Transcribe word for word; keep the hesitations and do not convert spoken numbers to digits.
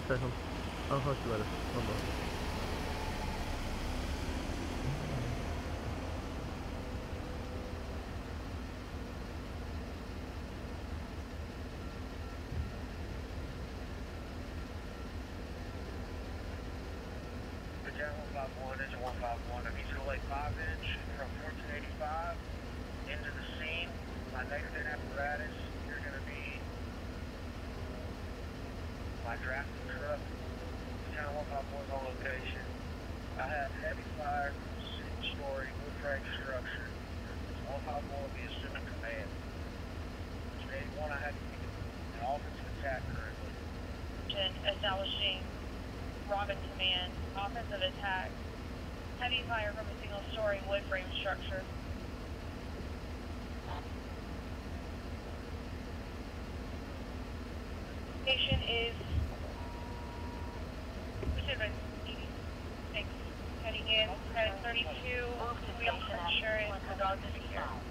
Okay, I'll, I'll talk to you later. Bye-bye. one five one, engine one five one, I need you to lay five inch from fourteen eighty-five into the scene. My negative apparatus, you're going to be my drafting truck. Channel one five one on location. I have heavy fire from a single-story wood frame structure. one five one will be assuming command. Engine eighty-one, I have you in offensive attack currently. Establishing Robin command, offensive attack, heavy fire from a single-story wood frame structure. Station is Pacific eighty-six, heading in, heading thirty-two, we are insurance, the dog is here.